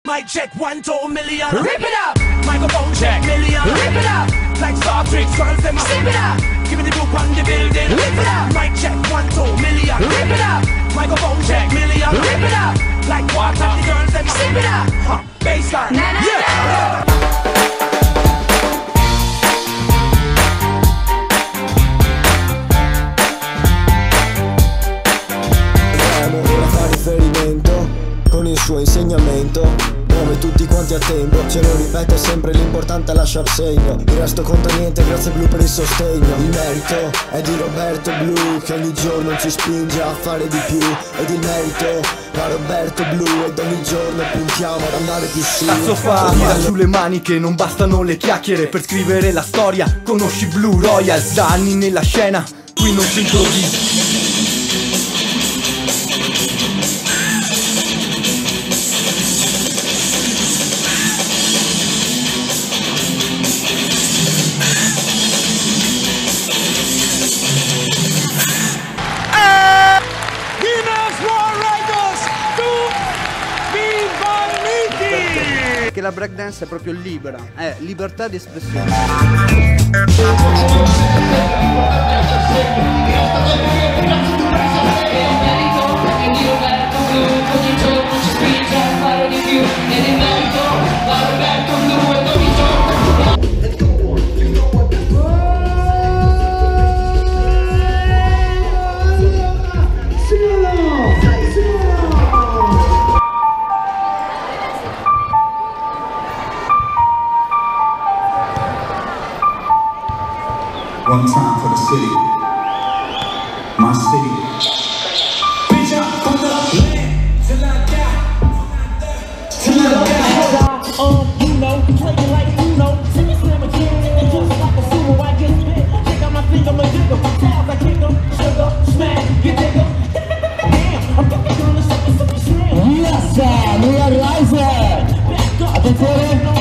Mic check 1, 2 million. Rip it up. Microphone check million. Rip it up. Like Star Trek, girls them zip it up. Give me the group on the building. Rip it up. Mic check 1, 2 million. Rip it up. Microphone check million. Rip it up. Like water, the girls them zip it up. Baseline. Yeah. Con il suo insegnamento muove tutti quanti a tempo, ce lo ripete sempre, l'importante è lasciar segno. Il resto conta niente, grazie Blu per il sostegno. Il merito è di Roberto Blu, che ogni giorno ci spinge a fare di più. Ed il merito va a Roberto Blu, ed ogni giorno puntiamo ad andare più su. Cazzo fa, tira su le maniche, non bastano le chiacchiere per scrivere la storia. Conosci Blue Royal, da anni nella scena, qui non si improvvisa. Che la breakdance è proprio libera, è libertà di espressione. One time for the city, my city. Bitch, I'm from the land till I die, till I die. You know, playing like you know. See me slam again, and just like a sumo, I get spit. Check out my finger, my jigger. Styles I kick 'em, sugar, smack, you dig 'em. Damn, I'm fucking girl, it's something slam. Yes, sir, we are rising. Attenzione.